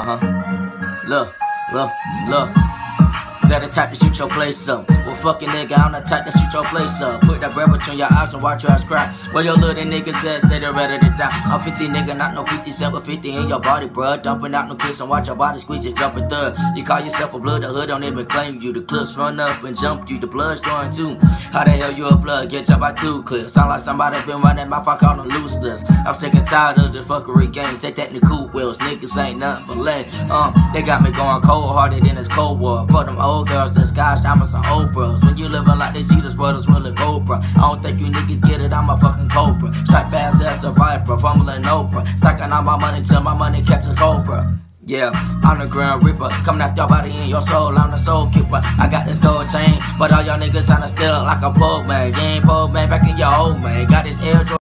Look. That the type to shoot your place up. Well, fucking nigga, I'm the type to shoot your place up. Put that bread between your eyes and watch your ass cry. Well, your little nigga said, stay there ready to die. I'm 50 nigga, not no 50 cent, but 50 in your body, bruh. Dumping out no kiss and watch your body squeeze it, jumping third. You call yourself a blood, the hood don't even claim you. The clips run up and jump you, the blood's going too. How the hell you a blood? Get jumped by 2 clips. Sound like somebody been running my fuck on the loose list. I'm sick and tired of the fuckery games. Take that in the cool wheels. Niggas ain't nothing but lame. They got me going cold-hearted in this cold war. For them old girls, the sky diamonds and old bros. When you living like this, you this world is really gold, bro. I don't think you niggas get it, I'm a fucking cobra. Strike fast as a viper, fumbling Oprah. Stacking all my money till my money catches cobra. Yeah, I'm the Grand Reaper, coming out your body and your soul, I'm the soul keeper. I got this gold chain, but all y'all niggas tryna steal it like a poor man. You ain't poor man, back in your old man. Got this air